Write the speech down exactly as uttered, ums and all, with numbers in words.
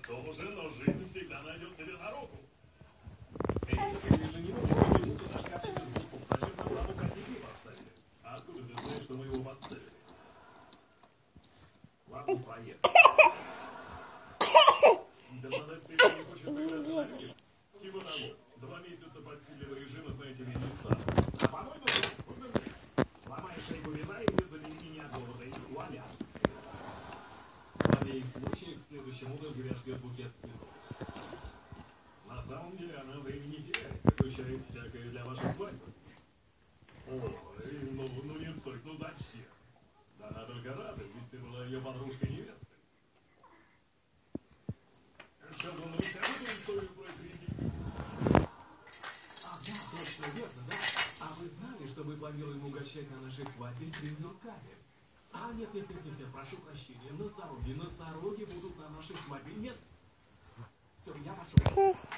Тоже, но жизнь всегда найдет себе на руку. Эй, ты же не можешь увидеть сюда шкафчик из букв. Зачем нам там уходили поставили? А откуда ты знаешь, что мы его поставили? Ладно, поехали. Да надо все, кто не хочет сыграться на людях. Типа того, два месяца подсиленного режима, знаете ли, не сам. А по-моему, сломай шейку вина и вызови меня от голода, и вуаля. В обеих случаях в следующем утром тебя ждет букет цветов. На самом деле она времени не теряет, включая всякое для вашей свадьбы. Ой, ну, ну не стой, ну зачем? Да она только рада, ведь ты была ее подружкой-невестой. Сейчас он рассказывает историю про кредит. А, да, точно, верно, да? А вы знали, что мы планируем угощать на нашей свадьбе тренировками? А, нет, нет, нет, нет, нет, прошу прощения. Носороги, носороги будут на нашей свадьбе. Нет. Все, я пошел.